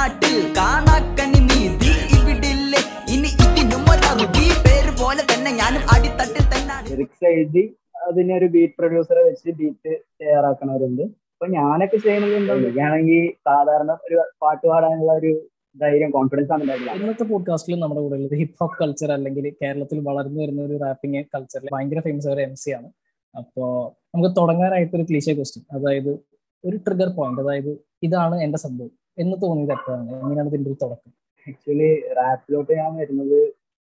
നാട്ടിൽ കാണാക്കനി നീതി ഇവിടില്ലേ ഇനി ഇതിനും ഒരറുതി പേര് പോലെ തന്നെ ഞാനും അടിത്തട്ടിൽ തന്നെ ലിറിക്സ് എഴുതി അതിനൊരു ബീറ്റ് പ്രൊഡ്യൂസറെ വെച്ച് ബീറ്റ് തയ്യാറാക്കണവരുണ്ട്. അപ്പൊ ഞാനൊക്കെ ചെയ്യുന്നത് എന്താ എനിക്കാണെങ്കിൽ സാധാരണ ഒരു പാട്ട് പാടാനുള്ള ഒരു ധൈര്യം കോൺഫിഡൻസ് ആണ് ഉണ്ടായില്ല. ഇന്നത്തെ പോഡ്കാസ്റ്റിൽ നമ്മുടെ കൂടെ ഉള്ളത് ഹിപ്പ് ഹോപ്പ് കൾച്ചർ അല്ലെങ്കിൽ കേരളത്തിൽ വളർന്നു വരുന്ന ഒരു റാപ്പിംഗ് കൾച്ചറിൽ ഭയങ്കര ഫേമസ് ഒരു MC ആണ്. അപ്പോ നമുക്ക് തുടങ്ങാനായിട്ട് ഒരു ക്ലീശേ ക്വസ്റ്റ്യൻ, അതായത് ഒരു ട്രിഗർ പോയിന്റ്, അതായത് ഇതാണ് എന്റെ സംഭവം എന്ന് തോന്നിയത് എപ്പോഴാണ്, എങ്ങനെയാണ് ഇതിന്റെ ഒരു തുടക്കം? ആക്ച്വലി റാപ്പിലോട്ട് ഞാൻ വരുന്നത്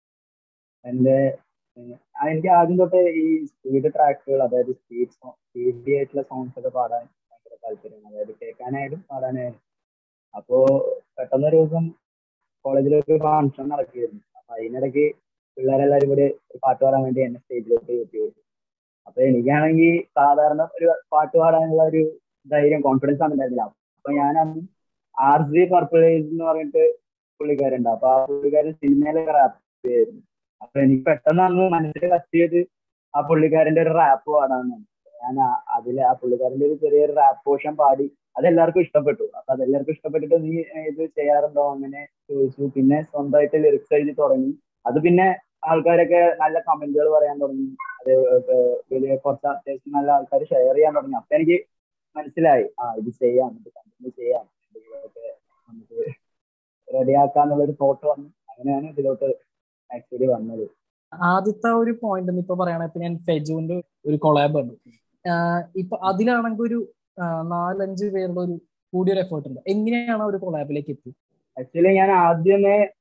എനിക്ക് ആദ്യം തൊട്ടേ ഈ സ്പീഡ് ട്രാക്കുകൾ, അതായത് സ്പീഡി ആയിട്ടുള്ള സോങ്സ് ഒക്കെ പാടാൻ ഭയങ്കര താല്പര്യം, അതായത് കേൾക്കാനായാലും പാടാനായാലും. അപ്പോ പെട്ടെന്നൊരു ദിവസം കോളേജിലൊരു ഫംഗ്ഷൻ നടക്കുകയായിരുന്നു. അപ്പൊ അതിനിടയ്ക്ക് പിള്ളേരെല്ലാരും കൂടി ഒരു പാട്ട് പാടാൻ വേണ്ടി എന്നെ സ്റ്റേജിലോട്ട് കയറ്റി. അപ്പൊ എനിക്കാണെങ്കിൽ സാധാരണ ഒരു പാട്ട് പാടാനുള്ള ഒരു ധൈര്യം കോൺഫിഡൻസ് ആണ് ഉണ്ടായിരുന്നില്ല. അപ്പൊ ഞാൻ അന്ന് RG പർപ്പിൾ എന്ന് പറഞ്ഞിട്ട് പുള്ളിക്കാരുണ്ട്. അപ്പൊ ആ പുള്ളിക്കാരൻ സിനിമയിലൊക്കെ റാപ്പ് ചെയ്യായിരുന്നു. അപ്പൊ എനിക്ക് പെട്ടെന്ന് അന്ന് മനസ്സിൽ കത്തിയത് ആ പുള്ളിക്കാരന്റെ ഒരു റാപ്പ് പാടാന്നാണ്. ഞാൻ അതിൽ ആ പുള്ളിക്കാരന്റെ ഒരു ചെറിയൊരു റാപ്പ് പോർഷൻ പാടി, അതെല്ലാവർക്കും ഇഷ്ടപ്പെട്ടു. അപ്പൊ അതെല്ലാവർക്കും ഇഷ്ടപ്പെട്ടിട്ട് നീ ഇത് ചെയ്യാറുണ്ടോ അങ്ങനെ ചോദിച്ചു. പിന്നെ സ്വന്തമായിട്ട് ലിറിക്സ് എഴുതി തുടങ്ങി. അത് പിന്നെ ആൾക്കാരൊക്കെ നല്ല കമന്റുകൾ പറയാൻ തുടങ്ങി. അത് വലിയ കുറച്ച് അത്യാവശ്യം നല്ല ആൾക്കാർ ഷെയർ ചെയ്യാൻ തുടങ്ങി. അപ്പൊ എനിക്ക് മനസ്സിലായി, ഇത് ചെയ്യാം, ഇത് കണ്ടിന്യൂ ചെയ്യാം, നമുക്ക് റെഡിയാക്കാന്നുള്ളൊരു തോട്ട് വന്നു. അങ്ങനെയാണ് ഇതിലോട്ട് ആക്ച്വലി വന്നത്. ആദ്യത്തെ ഒരു പോയിന്റ് ഇപ്പൊ പറയുകയാണെങ്കിൽ ഞാൻ ഫെജുവിന്റെ ഒരു കൊളാബ് ഉണ്ട്. ഇപ്പൊ അതിലാണെങ്കിൽ ഒരു 4-5 പേരുടെ ഒരു കൂടിയൊരു എഫേർട്ട് ഉണ്ട്. എങ്ങനെയാണ് ഒരു കൊളാബിലേക്ക് എത്തി? ആക്ച്വലി ഞാൻ ആദ്യം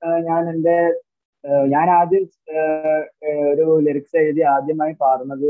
ഒരു ലിറിക്സ് എഴുതി ആദ്യമായി പാടുന്നത്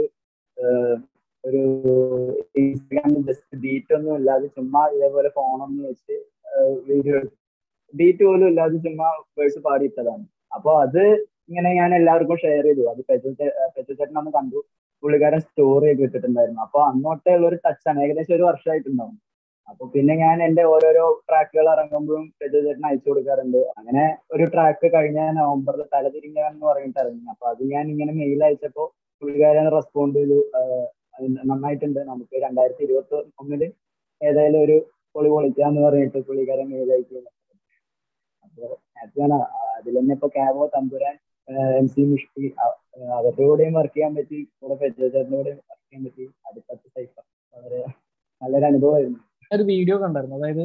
ഒരു ഇൻസ്റ്റാഗ്രാമിൽ ജസ്റ്റ് ബീറ്റ് ഒന്നും ഇല്ലാതെ ചുമ്മാ ഇതേപോലെ ഫോണൊന്നും വെച്ച് വീഡിയോ ബീറ്റ് പോലും ഇല്ലാതെ ചുമ്മാ വേഴ്സ് പാടിയിട്ടതാണ്. അപ്പൊ അത് ഇങ്ങനെ ഞാൻ എല്ലാവർക്കും ഷെയർ ചെയ്തു. അത് പെറ്റുചേട്ടൻ അന്ന് കണ്ടു. പുള്ളിക്കാരൻ സ്റ്റോറി ഒക്കെ ഇട്ടിട്ടുണ്ടായിരുന്നു. അപ്പൊ അന്നോട്ടേ ഉള്ള ഒരു ടച്ചാണ്. ഏകദേശം ഒരു വർഷമായിട്ടുണ്ടാവും. അപ്പൊ പിന്നെ ഞാൻ എന്റെ ഓരോരോ ട്രാക്കുകൾ ഇറങ്ങുമ്പോഴും പെറ്റുചേട്ടന് അയച്ചു കൊടുക്കാറുണ്ട്. അങ്ങനെ ഒരു ട്രാക്ക് കഴിഞ്ഞ നവംബറിൽ തലതിരിഞ്ഞവൻ എന്ന് പറഞ്ഞിട്ട് ഇറങ്ങി. അപ്പൊ അത് ഞാൻ ഇങ്ങനെ മെയിൽ അയച്ചപ്പോ പുള്ളിക്കാരൻ റെസ്പോണ്ട് ചെയ്തു, നന്നായിട്ടുണ്ട്, നമുക്ക് 2021 ഏതായാലും ഒരു പൊളി പൊളിക്കാന്ന് പറഞ്ഞിട്ട് പുള്ളിക്കാരൻ മെയിൽ അയച്ചു. അപ്പൊ ഹാപ്പിയാണ്. അതിൽ തന്നെ ഇപ്പൊ ക്യാബോ, തമ്പുരാൻ, MC മുഷ്ടി അവരുടെ കൂടെയും വർക്ക് ചെയ്യാൻ പറ്റി, കൂടെ പെറ്റുചേട്ടൻ്റെ കൂടെയും വർക്ക് ചെയ്യാൻ പറ്റി. അടുത്ത സൈഫർ വളരെ നല്ലൊരു അനുഭവമായിരുന്നു. ഒരു വീഡിയോ കണ്ടായിരുന്നു, അതായത്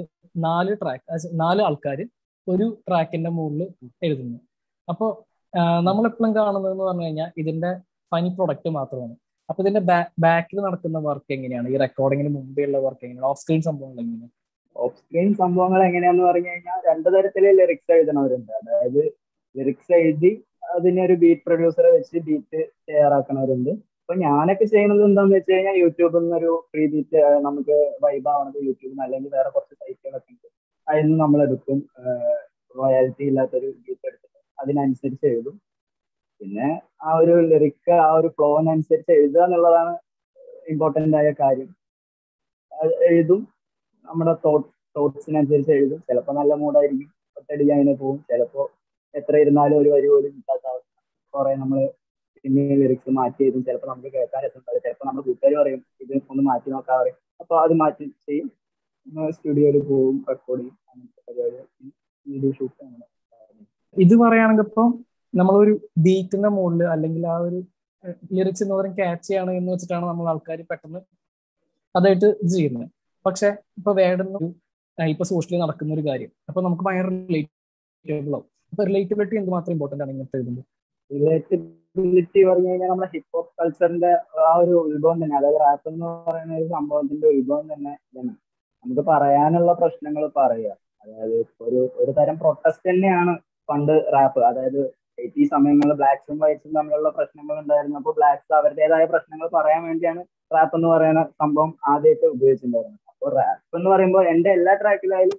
4 ആൾക്കാർ ഒരു ട്രാക്കിന്റെ മുകളിൽ എഴുതുന്നു. അപ്പോൾ നമ്മളെപ്പോഴും കാണുന്നതെന്ന് പറഞ്ഞു കഴിഞ്ഞാൽ ഇതിന്റെ ഫൈനൽ പ്രൊഡക്റ്റ് മാത്രമാണ്. അപ്പൊ ഇതിന്റെ ബാക്കിൽ നടക്കുന്ന വർക്ക് എങ്ങനെയാണ്? ഈ റെക്കോർഡിങ്ങിന് മുമ്പേ ഉള്ള വർക്ക് എങ്ങനെയാണ്? ഓഫ് സ്ക്രീൻ സംഭവങ്ങൾ എങ്ങനെയാണ്? ഓഫ് സ്ക്രീൻ സംഭവങ്ങൾ എങ്ങനെയാന്ന് പറഞ്ഞു കഴിഞ്ഞാൽ 2 തരത്തില് ലിറിക്സ് എഴുതണവരുണ്ട്. അതായത് ലിറിക്സ് എഴുതി അതിനൊരു ബീറ്റ് പ്രൊഡ്യൂസറെ വെച്ച് ബീറ്റ് തയ്യാറാക്കണവരുണ്ട്. അപ്പൊ ഞാനൊക്കെ ചെയ്യുന്നത് എന്താന്ന് വെച്ച് കഴിഞ്ഞാൽ യൂട്യൂബിൽ നിന്നൊരു ഫ്രീ ബീറ്റ് നമുക്ക് വൈബ് ആവണത് യൂട്യൂബിൽ നിന്ന്, അല്ലെങ്കിൽ വേറെ കുറച്ച് സൈറ്റുകളൊക്കെ ഉണ്ട്, അതിൽ നിന്ന് നമ്മൾ എടുക്കും. റോയാലിറ്റി ഇല്ലാത്തൊരു ബീറ്റ് എടുത്തിട്ട് അതിനനുസരിച്ച് എഴുതും. പിന്നെ ആ ഒരു ലിറിക്ക് ആ ഒരു ഫ്ലോവിനനുസരിച്ച് എഴുതുക എന്നുള്ളതാണ് ഇമ്പോർട്ടൻ്റ് ആയ കാര്യം. എഴുതും, നമ്മുടെ തോട്ട്സിനനുസരിച്ച് എഴുതും. ചിലപ്പോൾ നല്ല മൂഡായിരിക്കും, ഒറ്റയടിക്ക് അങ്ങനെ പോകും. ചിലപ്പോൾ എത്ര ഇരുന്നാലും ഒരു വരി പോലും കിട്ടാത്ത അവസ്ഥ. കുറെ നമ്മൾ പിന്നെ ലിറിക്സ് മാറ്റി എഴുതും. ചിലപ്പോൾ നമുക്ക് കേൾക്കാൻ എത്തുന്നത്, ചിലപ്പോൾ നമ്മൾ കൂട്ടുകാർ പറയും ഇത് ഒന്ന് മാറ്റി നോക്കാൻ പറയും. അപ്പോൾ അത് മാറ്റി ചെയ്യും, സ്റ്റുഡിയോയിൽ പോകും, റെക്കോർഡ് ചെയ്യും, അങ്ങനത്തെ പരിപാടി, വീഡിയോ ഷൂട്ട്. അങ്ങനെ ഇത് പറയുകയാണെങ്കിൽ ഇപ്പം നമ്മളൊരു ബീറ്റിന്റെ മുകളിൽ അല്ലെങ്കിൽ ആ ഒരു ലിറിക്സ് എന്ന് പറയുന്നത് ക്യാച്ച് ചെയ്യണം എന്ന് വെച്ചിട്ടാണ് നമ്മൾ ആൾക്കാർ പെട്ടെന്ന് അതായിട്ട് ഇത് ചെയ്യുന്നത്. പക്ഷെ ഇപ്പൊ വേണ്ടുന്ന ഇപ്പൊ സോഷ്യലി നടക്കുന്ന ഒരു കാര്യം അപ്പൊ നമുക്ക് ഭയങ്കര റിലേറ്റബിൾ ആവും. അപ്പൊ റിലേറ്റബിലിറ്റി എന്തുമാത്രം ഇമ്പോർട്ടന്റ് ആണ് ഇങ്ങനത്തെ എഴുതുമ്പോൾ? റിലേറ്റബിലിറ്റി പറഞ്ഞു കഴിഞ്ഞാൽ നമ്മുടെ ഹിപ്പ് ഹോപ്പ് കൾച്ചറിന്റെ ആ ഒരു ഉത്ഭവം തന്നെ, അതായത് റാപ്പ് എന്ന് പറയുന്ന ഒരു സംഭവത്തിന്റെ ഉത്ഭവം തന്നെ ഇതാണ്. നമുക്ക് പറയാനുള്ള പ്രശ്നങ്ങൾ പറയുക, അതായത് ഒരു തരം പ്രൊട്ടസ്റ്റ് തന്നെയാണ് പണ്ട് റാപ്പ്. അതായത് ഈ സമയങ്ങളിൽ ബ്ലാക്സും വൈറ്റ്സും തമ്മിലുള്ള പ്രശ്നങ്ങൾ ഉണ്ടായിരുന്നു. അപ്പോൾ ബ്ലാക്സ് അവരുടേതായ പ്രശ്നങ്ങൾ പറയാൻ വേണ്ടിയാണ് റാപ്പ് എന്ന് പറയുന്ന സംഭവം ആദ്യമായിട്ട് ഉപയോഗിച്ചിട്ടുണ്ടായിരുന്നത്. അപ്പോൾ റാപ്പ് എന്ന് പറയുമ്പോൾ എന്റെ എല്ലാ ട്രാക്കിലായാലും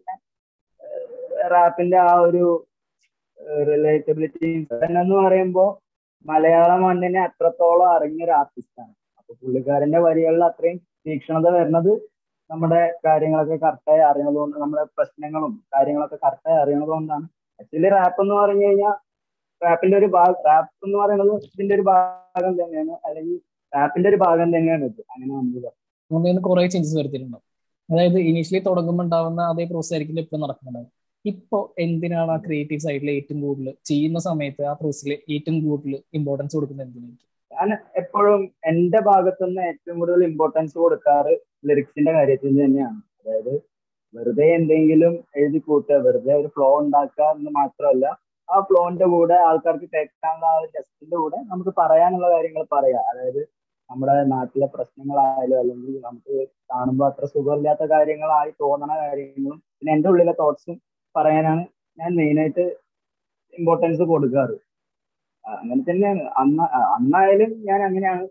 റാപ്പിന്റെ ആ ഒരു റിലേറ്റബിലിറ്റി എന്ന് പറയുമ്പോൾ മലയാള മണ്ണിനെ അത്രത്തോളം അറിഞ്ഞൊരു ആർട്ടിസ്റ്റാണ്. അപ്പൊ പുള്ളിക്കാരന്റെ വരികളിൽ അത്രയും തീക്ഷണത വരുന്നത് നമ്മുടെ കാര്യങ്ങളൊക്കെ കറക്റ്റായി അറിയുന്നതുകൊണ്ട്, നമ്മുടെ പ്രശ്നങ്ങളും കാര്യങ്ങളൊക്കെ കറക്റ്റായി അറിയുന്നത് കൊണ്ടാണ്. ആക്ച്വലി റാപ്പ് എന്ന് പറഞ്ഞു കഴിഞ്ഞാൽ റാപ്പിന്റെ ഒരു റാപ്പ് എന്ന് പറയുന്നത് ഇതിന്റെ ഒരു ഭാഗം തന്നെയാണ്, അല്ലെങ്കിൽ റാപ്പിന്റെ ഒരു ഭാഗം തന്നെയാണ് ഇത്. അങ്ങനെ നമുക്ക് കുറെ ചേഞ്ചസ് വരുത്തിയിട്ടുണ്ടാവും. അതായത് ഇനീഷ്യലി തുടങ്ങുമ്പോൾ ഉണ്ടാവുന്ന അതേ പ്രോസസ് ആയിരിക്കും ഇപ്പോഴും നടക്കുന്നുണ്ടാവും. ഇപ്പോ എന്തിനാണ് ആ ക്രിയേറ്റീവ് സൈഡിൽ ഏറ്റവും കൂടുതൽ ചെയ്യുന്ന സമയത്ത് ആ പ്രോസസ്സിൽ ഏറ്റവും കൂടുതൽ ഇമ്പോർട്ടൻസ് കൊടുക്കുന്നത് എന്തിനായിരിക്കും? ഞാൻ എപ്പോഴും എന്റെ ഭാഗത്തുനിന്ന് ഏറ്റവും കൂടുതൽ ഇമ്പോർട്ടൻസ് കൊടുക്കാറ് ലിറിക്സിന്റെ കാര്യത്തിൽ തന്നെയാണ്. അതായത് വെറുതെ എന്തെങ്കിലും എഴുതി കൂട്ടുക, വെറുതെ ഒരു ഫ്ലോ ഉണ്ടാക്കുക എന്ന് മാത്രമല്ല, ആ ഫ്ലോന്റെ കൂടെ ആൾക്കാർക്ക് കേൾക്കാനുള്ള ആ ഒരു ടെസ്റ്റിന്റെ കൂടെ നമുക്ക് പറയാനുള്ള കാര്യങ്ങൾ പറയാം. അതായത് നമ്മുടെ നാട്ടിലെ പ്രശ്നങ്ങളായാലും അല്ലെങ്കിൽ നമുക്ക് കാണുമ്പോൾ അത്ര സുഖമില്ലാത്ത കാര്യങ്ങളായി തോന്നണ കാര്യങ്ങളും പിന്നെ എന്റെ ഉള്ളിലെ തോട്ട്സും പറയാനാണ് ഞാൻ മെയിനായിട്ട് ഇമ്പോർട്ടൻസ് കൊടുക്കാറ്. അങ്ങനെ തന്നെയാണ് അന്നായാലും ഞാൻ അങ്ങനെയാണ്.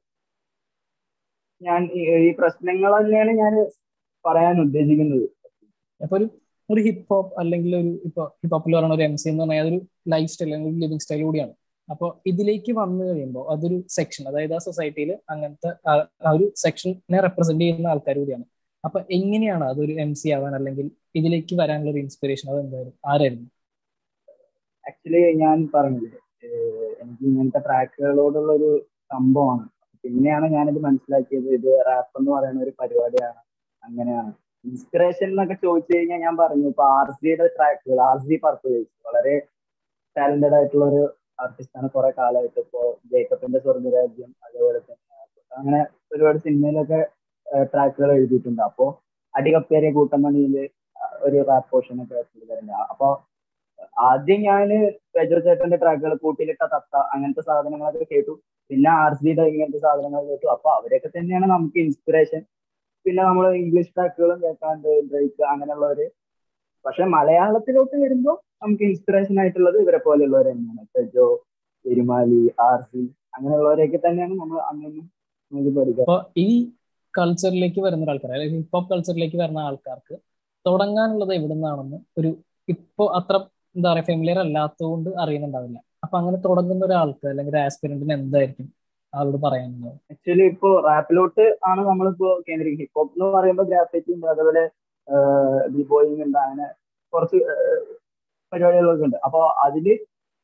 ഞാൻ ഈ പ്രശ്നങ്ങൾ തന്നെയാണ് ഞാൻ പറയാൻ ഉദ്ദേശിക്കുന്നത്. അപ്പൊ ഒരു ഹിപ്പ് ഹോപ്പ് അല്ലെങ്കിൽ ഒരു ഇപ്പൊ ഹിപ്പ് ഹോപ്പിൽ പറയുന്ന ഒരു MC എന്ന് പറഞ്ഞാൽ അതൊരു ലൈഫ് സ്റ്റൈൽ അല്ലെങ്കിൽ ലിവിങ് സ്റ്റൈൽ കൂടിയാണ്. അപ്പോൾ ഇതിലേക്ക് വന്നു കഴിയുമ്പോൾ അതൊരു സെക്ഷൻ, അതായത് ആ സൊസൈറ്റിയിൽ അങ്ങനത്തെ ആ ഒരു സെക്ഷനെ റെപ്രസെന്റ് ചെയ്യുന്ന ആൾക്കാർ കൂടിയാണ്. അപ്പൊ എങ്ങനെയാണ് അതൊരു MC ആവാൻ അല്ലെങ്കിൽ ഇതിലേക്ക് വരാനുള്ള ഒരു ഇൻസ്പിറേഷൻ അത് എന്തായാലും ആരായിരുന്നു? ആക്ച്വലി ഞാൻ പറഞ്ഞില്ലേ, എനിക്ക് ഇങ്ങനത്തെ ട്രാക്കുകളോടുള്ള ഒരു സംഭവമാണ്. പിന്നെയാണ് ഞാനിത് മനസ്സിലാക്കിയത്, ഇത് റാപ്പ് എന്ന് പറയുന്ന ഒരു പരിപാടിയാണ്. അങ്ങനെയാണ് ഇൻസ്പിറേഷൻ എന്നൊക്കെ ചോദിച്ചു കഴിഞ്ഞാൽ ഞാൻ പറഞ്ഞു ഇപ്പൊ RCയുടെ ട്രാക്കുകൾ, RC പർപ്പേഴ്സ് വളരെ ടാലന്റഡ് ആയിട്ടുള്ള ഒരു ആർട്ടിസ്റ്റാണ്. കുറെ കാലമായിട്ട് ഇപ്പോ ജേക്കബിന്റെ സ്വർഗരാജ്യം അതേപോലെ തന്നെ അങ്ങനെ ഒരുപാട് സിനിമയിലൊക്കെ ട്രാക്കുകൾ എഴുതിയിട്ടുണ്ട്. അപ്പോ അടികപ്പേറിയ കൂട്ടമണിയില് ഒരു റാപ്പ് പോർഷൻ ഒക്കെ ചെയ്തിട്ടുണ്ട്. അപ്പൊ ആദ്യം ഞാന് പ്രജോ ചേട്ടന്റെ ട്രാക്കുകൾ, കൂട്ടിലിട്ട തത്ത അങ്ങനത്തെ സാധനങ്ങളൊക്കെ കേട്ടു. പിന്നെ RCയുടെ ഇങ്ങനത്തെ സാധനങ്ങൾ കേട്ടു. അപ്പൊ അവരൊക്കെ തന്നെയാണ് നമുക്ക് ഇൻസ്പിറേഷൻ. പിന്നെ നമ്മൾ ഇംഗ്ലീഷ് ട്രാക്കുകളും കേൾക്കാണ്ട്, ഡ്രേക്ക് അങ്ങനെയുള്ളവര്. പക്ഷെ മലയാളത്തിലോട്ട് വരുമ്പോൾ നമുക്ക് ഇൻസ്പിറേഷൻ ആയിട്ടുള്ളത് ഇവരെ പോലെയുള്ളവർ തന്നെയാണ്. പ്രജോ, പെരുമാലി, RC അങ്ങനെയുള്ളവരെയൊക്കെ തന്നെയാണ് നമ്മൾ അന്നൊന്നും നമുക്ക് പഠിക്കുക. അപ്പൊ ഈ കൾച്ചറിലേക്ക് വരുന്ന ആൾക്കാർ അല്ലെങ്കിൽ ഹിപ്പ് ഹോപ്പ് കൾച്ചറിലേക്ക് വരുന്ന ആൾക്കാർക്ക് തുടങ്ങാനുള്ളത് എവിടെ നിന്നാണെന്ന് ഒരു ഇപ്പൊ അത്ര എന്താ പറയാ ഫെമിലിയർ അല്ലാത്തതുകൊണ്ട് അറിയുന്നുണ്ടാവില്ല. അപ്പൊ അങ്ങനെ തുടങ്ങുന്ന ഒരാൾക്ക് അല്ലെങ്കിൽ ഒരു ആസ്പിരന്റിന് എന്തായിരിക്കും ആളോട് പറയാനുള്ളത്? ആക്ച്വലി ഇപ്പോ റാപ്പിലോട്ട് ആണ് നമ്മളിപ്പോ കേന്ദ്രീകരിക്കുക. ഹിപ്പ് ഹോപ്പ് എന്ന് പറയുമ്പോൾ ഗ്രാഫിറ്റി ഉണ്ട്, അതുപോലെ ബി ബോയിങ് ഉണ്ട്, അങ്ങനെ കുറച്ച് പരിപാടികളൊക്കെ ഉണ്ട്. അപ്പൊ അതില്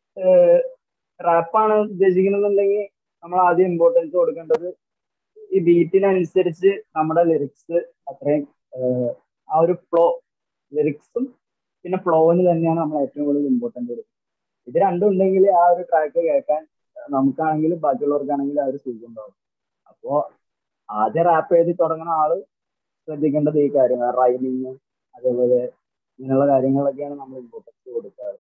റാപ്പാണ് ഉദ്ദേശിക്കണമെന്നുണ്ടെങ്കിൽ നമ്മൾ ആദ്യം ഇമ്പോർട്ടൻസ് കൊടുക്കേണ്ടത് ഈ ബീറ്റിനനുസരിച്ച് നമ്മുടെ ലിറിക്സ് അത്രയും ആ ഒരു ഫ്ലോ, ലിറിക്സും പിന്നെ ഫ്ലോവിന് തന്നെയാണ് നമ്മൾ ഏറ്റവും കൂടുതൽ ഇമ്പോർട്ടൻസ് കൊടുക്കുന്നത്. ഇത് രണ്ടും ഉണ്ടെങ്കിൽ ആ ഒരു ട്രാക്ക് കേൾക്കാൻ നമുക്കാണെങ്കിലും ബാക്കിയുള്ളവർക്കാണെങ്കിലും ആ ഒരു സുഖം ഉണ്ടാവും. അപ്പോ ആദ്യം റാപ്പ് എഴുതി തുടങ്ങുന്ന ആള് ശ്രദ്ധിക്കേണ്ടത് ഈ കാര്യങ്ങൾ, റൈമിങ് അതേപോലെ ഇങ്ങനെയുള്ള കാര്യങ്ങളൊക്കെയാണ് നമ്മൾ ഇമ്പോർട്ടൻസ് കൊടുക്കാറ്.